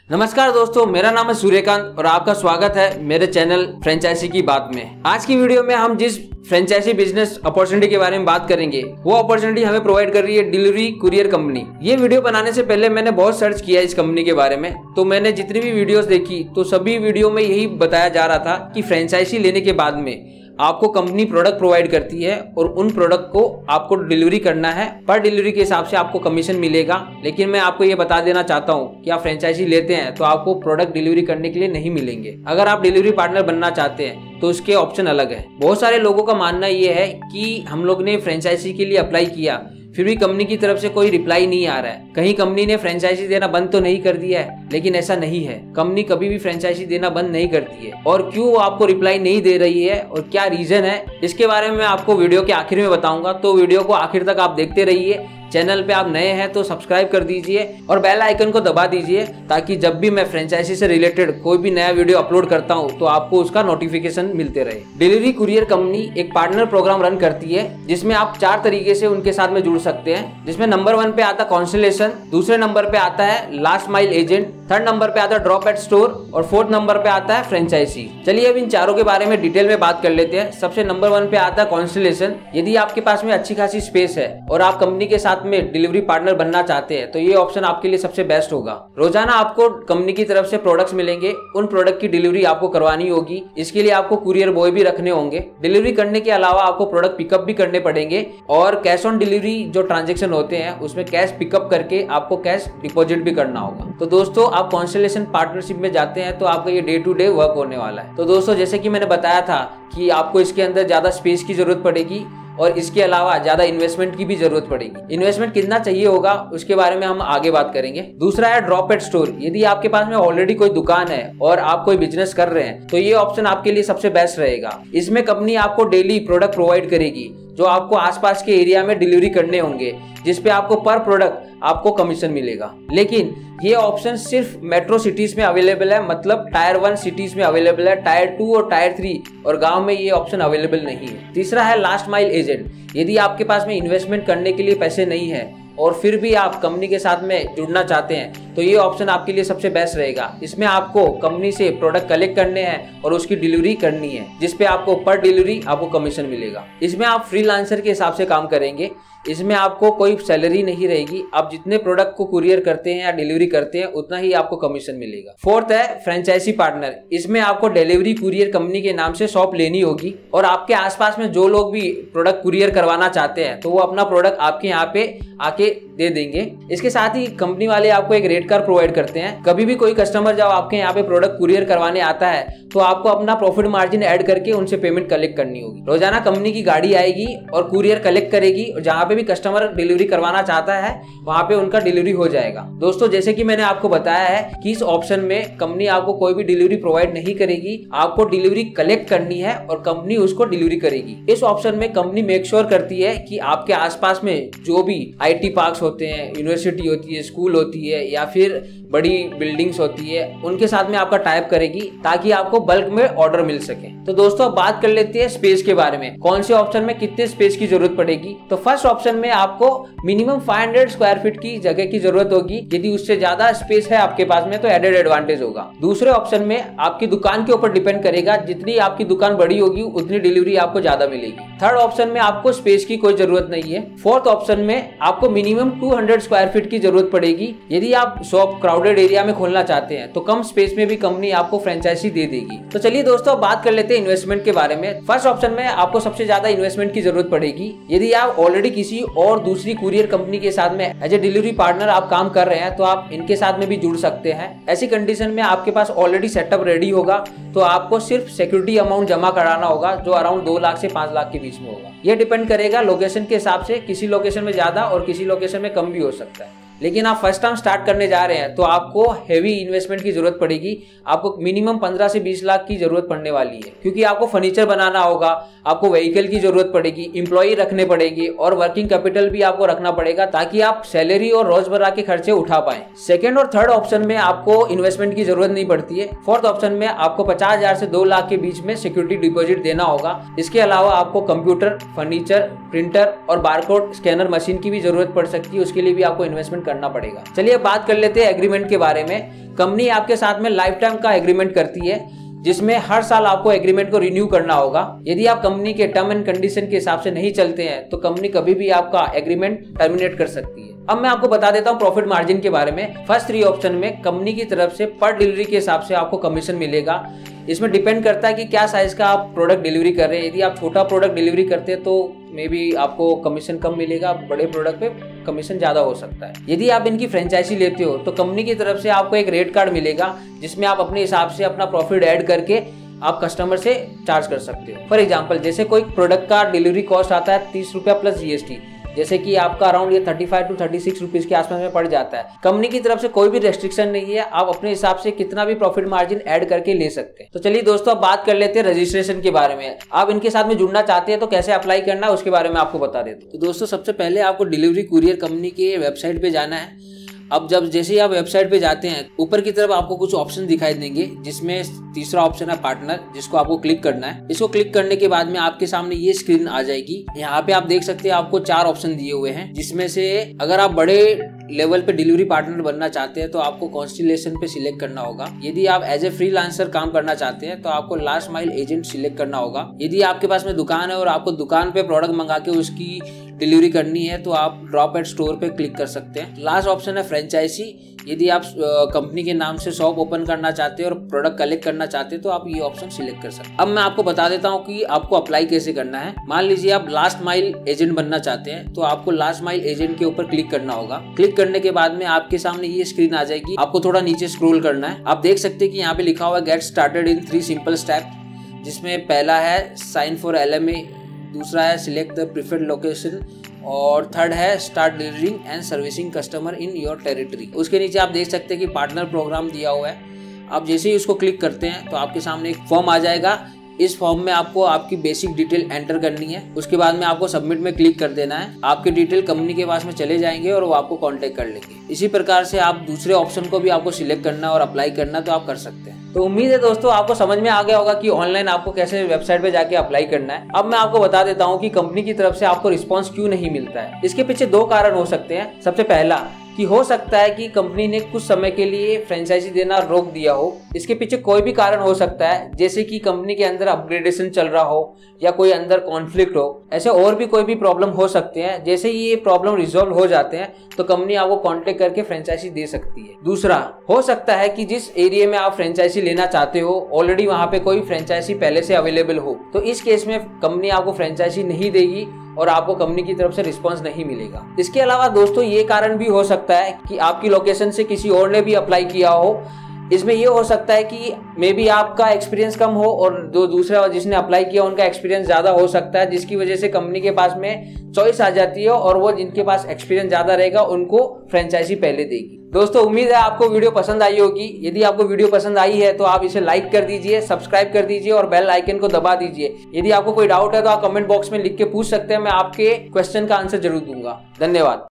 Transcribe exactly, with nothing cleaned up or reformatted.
नमस्कार दोस्तों, मेरा नाम है सूर्यकांत और आपका स्वागत है मेरे चैनल फ्रेंचाइजी की बात में। आज की वीडियो में हम जिस फ्रेंचाइजी बिजनेस अपॉर्चुनिटी के बारे में बात करेंगे वो अपॉर्चुनिटी हमें प्रोवाइड कर रही है डिलीवरी कुरियर कंपनी। ये वीडियो बनाने से पहले मैंने बहुत सर्च किया इस कंपनी के बारे में, तो मैंने जितनी भी वीडियोस देखी तो सभी वीडियो में यही बताया जा रहा था कि फ्रेंचाइजी लेने के बाद में आपको कंपनी प्रोडक्ट प्रोवाइड करती है और उन प्रोडक्ट को आपको डिलीवरी करना है। पर डिलीवरी के हिसाब से आपको कमीशन मिलेगा। लेकिन मैं आपको ये बता देना चाहता हूँ कि आप फ्रेंचाइजी लेते हैं तो आपको प्रोडक्ट डिलीवरी करने के लिए नहीं मिलेंगे। अगर आप डिलीवरी पार्टनर बनना चाहते हैं तो उसके ऑप्शन अलग है। बहुत सारे लोगों का मानना ये है कि हम लोग ने फ्रेंचाइजी के लिए अप्लाई किया, फिर भी कंपनी की तरफ से कोई रिप्लाई नहीं आ रहा है। कहीं कंपनी ने फ्रेंचाइजी देना बंद तो नहीं कर दिया है, लेकिन ऐसा नहीं है। कंपनी कभी भी फ्रेंचाइजी देना बंद नहीं करती है। और क्यों वो आपको रिप्लाई नहीं दे रही है और क्या रीजन है, इसके बारे में मैं आपको वीडियो के आखिर में बताऊंगा। तो वीडियो को आखिर तक आप देखते रहिए। चैनल पे आप नए हैं तो सब्सक्राइब कर दीजिए और बेल आइकन को दबा दीजिए, ताकि जब भी मैं फ्रेंचाइजी से रिलेटेड कोई भी नया वीडियो अपलोड करता हूं तो आपको उसका नोटिफिकेशन मिलते रहे। डिलीवरी कुरियर कंपनी एक पार्टनर प्रोग्राम रन करती है, जिसमें आप चार तरीके से उनके साथ में जुड़ सकते हैं। जिसमें नंबर वन पे आता है कॉन्स्टलेशन, दूसरे नंबर पे आता है last mile agent, third number पे आता है ड्रॉप एट स्टोर और फोर्थ नंबर पे आता है फ्रेंचाइजी। चलिए अब इन चारों के बारे में डिटेल में बात कर लेते हैं। सबसे नंबर वन पे आता है कॉन्स्टलेशन। यदि आपके पास में अच्छी खासी स्पेस है और आप कंपनी के साथ में डिलीवरी पार्टनर बनना चाहते हैं तो ये ऑप्शन आपके लिए सबसे बेस्ट होगा। रोजाना आपको कंपनी की तरफ से प्रोडक्ट्स मिलेंगे, उन प्रोडक्ट की डिलीवरी आपको करवानी होगी। इसके लिए आपको कुरियर बॉय भी रखने होंगे। डिलीवरी करने के अलावा आपको प्रोडक्ट पिकअप भी करने पड़ेंगे और कैश ऑन डिलीवरी जो ट्रांजेक्शन होते हैं उसमें कैश पिकअप करके आपको कैश डिपॉजिट भी करना होगा। तो दोस्तों, आप कॉन्स्टलेशन पार्टनरशिप में जाते हैं तो आपका ये डे टू डे वर्क होने वाला है। तो दोस्तों, जैसे कि मैंने बताया था कि आपको इसके अंदर ज्यादा स्पेस की जरूरत पड़ेगी और इसके अलावा ज्यादा इन्वेस्टमेंट की भी जरूरत पड़ेगी। इन्वेस्टमेंट कितना चाहिए होगा उसके बारे में हम आगे बात करेंगे। दूसरा है ड्रॉप एट स्टोर। यदि आपके पास में ऑलरेडी कोई दुकान है और आप कोई बिजनेस कर रहे हैं तो ये ऑप्शन आपके लिए सबसे बेस्ट रहेगा। इसमें कंपनी आपको डेली प्रोडक्ट प्रोवाइड करेगी जो आपको आसपास के एरिया में डिलीवरी करने होंगे, जिसपे आपको पर प्रोडक्ट आपको कमीशन मिलेगा। लेकिन ये ऑप्शन सिर्फ मेट्रो सिटीज में अवेलेबल है, मतलब टायर वन सिटीज में अवेलेबल है। टायर टू और टायर थ्री और गांव में ये ऑप्शन अवेलेबल नहीं है। तीसरा है लास्ट माइल एजेंट। यदि आपके पास में इन्वेस्टमेंट करने के लिए पैसे नहीं है और फिर भी आप कंपनी के साथ में जुड़ना चाहते हैं तो ये ऑप्शन आपके लिए सबसे बेस्ट रहेगा। इसमें आपको कंपनी से प्रोडक्ट कलेक्ट करने हैं और उसकी डिलीवरी करनी है, जिसपे आपको पर डिलीवरी आपको कमीशन मिलेगा। इसमें आप फ्रीलांसर के हिसाब से काम करेंगे। इसमें आपको कोई सैलरी नहीं रहेगी। आप जितने प्रोडक्ट को कुरियर करते हैं या डिलीवरी करते हैं उतना ही आपको कमीशन मिलेगा। फोर्थ है फ्रेंचाइजी पार्टनर। इसमें आपको डिलीवरी कुरियर कंपनी के नाम से शॉप लेनी होगी और आपके आसपास में जो लोग भी प्रोडक्ट कुरियर करवाना चाहते हैं तो वो अपना प्रोडक्ट आपके यहाँ पे आके दे देंगे। इसके साथ ही कंपनी वाले आपको एक रेट कार्ड प्रोवाइड करते हैं। कभी भी कोई कस्टमर जब आपके यहाँ पे प्रोडक्ट कुरियर करवाने आता है तो आपको अपना प्रॉफिट मार्जिन ऐड करके उनसे पेमेंट कलेक्ट करनी होगी। रोजाना कंपनी की गाड़ी आएगी और कुरियर कलेक्ट करेगी और जहाँ पे भी कस्टमर डिलीवरी करवाना चाहता है वहां पे उनका डिलीवरी हो जाएगा। दोस्तों, जैसे कि मैंने आपको बताया है कि इस ऑप्शन में कंपनी आपको कोई भी डिलीवरी प्रोवाइड नहीं करेगी। आपको डिलीवरी कलेक्ट करनी है और कंपनी उसको डिलीवरी करेगी। इस ऑप्शन में कंपनी मेक श्योर करती है कि आपके आसपास में जो भी आईटी पार्क्स होते हैं, यूनिवर्सिटी होती है, स्कूल होती है या फिर बड़ी बिल्डिंग्स होती है, उनके साथ में आपका टाइप करेगी ताकि आपको बल्क में ऑर्डर मिल सके। तो दोस्तों, अब बात कर लेते हैं स्पेस के बारे में। कौन से ऑप्शन में कितने स्पेस की जरूरत पड़ेगी। तो फर्स्ट ऑप्शन में आपको मिनिमम पाँच सौ स्क्वायर फीट की जगह की जरूरत होगी। यदि उससे ज्यादा स्पेस है आपके पास में तो एडेड एडवांटेज होगा। दूसरे ऑप्शन में आपकी दुकान के ऊपर डिपेंड करेगा, जितनी आपकी दुकान बड़ी होगी उतनी डिलीवरी आपको ज्यादा मिलेगी। थर्ड ऑप्शन में आपको स्पेस की कोई जरूरत नहीं है। फोर्थ ऑप्शन में आपको मिनिमम दो सौ स्क्वायर फीट की जरूरत पड़ेगी। यदि आप शॉप क्राउडेड एरिया में खोलना चाहते हैं तो कम स्पेस में भी कंपनी आपको फ्रेंचाइजी दे देगी। तो चलिए दोस्तों, बात कर लेते हैं इन्वेस्टमेंट के बारे में। फर्स्ट ऑप्शन में आपको सबसे ज्यादा इन्वेस्टमेंट की जरूरत पड़ेगी। यदि आप ऑलरेडी किसी और दूसरी कुरियर कंपनी के साथ में एज ए डिलीवरी पार्टनर आप काम कर रहे हैं तो आप इनके साथ में भी जुड़ सकते हैं। ऐसी कंडीशन में आपके पास ऑलरेडी सेटअप रेडी होगा तो आपको सिर्फ सिक्योरिटी अमाउंट जमा कराना होगा, जो अराउंड दो लाख से पांच लाख के बीच में होगा। यह डिपेंड करेगा लोकेशन के हिसाब से, किसी लोकेशन में ज्यादा और किसी लोकेशन में कम भी हो सकता है। लेकिन आप फर्स्ट टाइम स्टार्ट करने जा रहे हैं तो आपको हेवी इन्वेस्टमेंट की जरूरत पड़ेगी। आपको मिनिमम पंद्रह से बीस लाख की जरूरत पड़ने वाली है, क्योंकि आपको फर्नीचर बनाना होगा, आपको व्हीकल की जरूरत पड़ेगी, एम्प्लॉय रखने पड़ेगी और वर्किंग कैपिटल भी आपको रखना पड़ेगा ताकि आप सैलरी और रोजमर्रा के खर्चे उठा पाए। सेकेंड और थर्ड ऑप्शन में आपको इन्वेस्टमेंट की जरूरत नहीं पड़ती है। फोर्थ ऑप्शन में आपको पचास हजार से दो लाख के बीच में सिक्योरिटी डिपॉजिट देना होगा। इसके अलावा आपको कंप्यूटर, फर्नीचर, प्रिंटर और बारकोड स्कैनर मशीन की भी जरूरत पड़ सकती है, उसके लिए भी आपको इन्वेस्टमेंट करना पड़ेगा। चलिए अब बात कर लेते हैं एग्रीमेंट के बारे में। कंपनी आपके साथ में लाइफ टाइम का एग्रीमेंट करती है, जिसमें हर साल आपको एग्रीमेंट को रिन्यू करना होगा। यदि आप कंपनी के टर्म एंड कंडीशन के हिसाब से नहीं चलते हैं तो कंपनी कभी भी आपका एग्रीमेंट टर्मिनेट कर सकती है। अब मैं आपको बता देता हूं प्रॉफिट मार्जिन के बारे में। फर्स्ट थ्री ऑप्शन में कंपनी की तरफ से पर डिलीवरी के हिसाब से आपको कमीशन मिलेगा। इसमें डिपेंड करता है कि क्या साइज का आप प्रोडक्ट डिलीवरी कर रहे हैं। यदि आप छोटा प्रोडक्ट डिलीवरी करते हैं तो मे बी आपको कमीशन कम मिलेगा, बड़े प्रोडक्ट पे कमीशन ज्यादा हो सकता है। यदि आप इनकी फ्रेंचाइजी लेते हो तो कंपनी की तरफ से आपको एक रेट कार्ड मिलेगा, जिसमें आप अपने हिसाब से अपना प्रॉफिट ऐड करके आप कस्टमर से चार्ज कर सकते हो। फॉर एग्जाम्पल, जैसे कोई प्रोडक्ट का डिलीवरी कॉस्ट आता है तीस रुपया प्लस जीएसटी, जैसे कि आपका अराउंड ये पैंतीस टू छत्तीस रुपीस के आसपास में पड़ जाता है। कंपनी की तरफ से कोई भी रेस्ट्रिक्शन नहीं है, आप अपने हिसाब से कितना भी प्रॉफिट मार्जिन ऐड करके ले सकते हैं। तो चलिए दोस्तों अब बात कर लेते हैं रजिस्ट्रेशन के बारे में। आप इनके साथ में जुड़ना चाहते हैं तो कैसे अप्लाई करना है उसके बारे में आपको बता देता हूं। तो दोस्तों सबसे पहले आपको डिलीवरी कुरियर कंपनी के वेबसाइट पे जाना है। अब जब जैसे ही आप वेबसाइट पे जाते हैं, ऊपर की तरफ आपको कुछ ऑप्शन दिखाई देंगे, जिसमें तीसरा ऑप्शन है पार्टनर, जिसको आपको क्लिक करना है। इसको क्लिक करने के बाद में आपके सामने ये स्क्रीन आ जाएगी। यहाँ पे आप देख सकते हैं आपको चार ऑप्शन दिए हुए हैं, जिसमें से अगर आप बड़े लेवल पे डिलीवरी पार्टनर बनना चाहते हैं तो आपको कॉन्स्टिलेशन पे सिलेक्ट करना होगा। यदि आप एज ए फ्रीलांसर काम करना चाहते हैं तो आपको लास्ट माइल एजेंट सिलेक्ट करना होगा। यदि आपके पास में दुकान है और आपको दुकान पे प्रोडक्ट मंगा के उसकी डिलीवरी करनी है तो आप ड्रॉप एट स्टोर पे क्लिक कर सकते हैं। लास्ट ऑप्शन है फ्रेंचाइजी। यदि आप कंपनी के नाम से शॉप ओपन करना चाहते हैं और प्रोडक्ट कलेक्ट करना चाहते हैं तो आप ये ऑप्शन सिलेक्ट कर सकते हैं। अब मैं आपको बता देता हूँ कि आपको अप्लाई कैसे करना है। मान लीजिए आप लास्ट माइल एजेंट बनना चाहते हैं तो आपको लास्ट माइल एजेंट के ऊपर क्लिक करना होगा। क्लिक करने के बाद में आपके सामने ये स्क्रीन आ जाएगी। आपको थोड़ा नीचे स्क्रॉल करना है। आप देख सकते हैं कि यहाँ पे लिखा हुआ है get started in three simple step, जिसमें पहला है sign for L M A, दूसरा है सिलेक्ट द प्रीफर्ड लोकेशन और थर्ड है start delivering and servicing customer in your territory. उसके नीचे आप देख सकते हैं कि पार्टनर प्रोग्राम दिया हुआ है। आप जैसे ही उसको क्लिक करते हैं तो आपके सामने एक फॉर्म आ जाएगा। इस फॉर्म में आपको आपकी बेसिक डिटेल एंटर करनी है। उसके बाद में आपको सबमिट में क्लिक कर देना है। आपके डिटेल कंपनी के पास में चले जाएंगे और वो आपको कांटेक्ट कर लेंगे। इसी प्रकार से आप दूसरे ऑप्शन को भी आपको सिलेक्ट करना और अप्लाई करना तो आप कर सकते हैं। तो उम्मीद है दोस्तों आपको समझ में आ गया होगा कि ऑनलाइन आपको कैसे वेबसाइट पे जाके अप्लाई करना है। अब मैं आपको बता देता हूँ कि कंपनी की तरफ से आपको रिस्पांस क्यों नहीं मिलता है। इसके पीछे दो कारण हो सकते हैं। सबसे पहला कि हो सकता है कि कंपनी ने कुछ समय के लिए फ्रेंचाइजी देना रोक दिया हो। इसके पीछे कोई भी कारण हो सकता है, जैसे कि कंपनी के अंदर अपग्रेडेशन चल रहा हो या कोई अंदर कॉन्फ्लिक्ट हो। ऐसे और भी कोई भी प्रॉब्लम हो सकते हैं। जैसे ही ये प्रॉब्लम रिजॉल्व हो जाते हैं तो कंपनी आपको कांटेक्ट करके फ्रेंचाइजी दे सकती है। दूसरा हो सकता है कि जिस एरिया में आप फ्रेंचाइजी लेना चाहते हो ऑलरेडी वहां पे कोई फ्रेंचाइजी पहले से अवेलेबल हो, तो इस केस में कंपनी आपको फ्रेंचाइजी नहीं देगी और आपको कंपनी की तरफ से रिस्पांस नहीं मिलेगा। इसके अलावा दोस्तों ये कारण भी हो सकता है कि आपकी लोकेशन से किसी और ने भी अप्लाई किया हो। इसमें ये हो सकता है कि मे बी आपका एक्सपीरियंस कम हो और जो दूसरा जिसने अप्लाई किया उनका एक्सपीरियंस ज्यादा हो सकता है, जिसकी वजह से कंपनी के पास में चॉइस आ जाती है और वो जिनके पास एक्सपीरियंस ज्यादा रहेगा उनको फ्रेंचाइजी पहले देगी। दोस्तों उम्मीद है आपको वीडियो पसंद आई होगी। यदि आपको वीडियो पसंद आई है तो आप इसे लाइक कर दीजिए, सब्सक्राइब कर दीजिए और बेल आइकन को दबा दीजिए। यदि आपको कोई डाउट है तो आप कमेंट बॉक्स में लिख के पूछ सकते हैं, मैं आपके क्वेश्चन का आंसर जरूर दूंगा। धन्यवाद।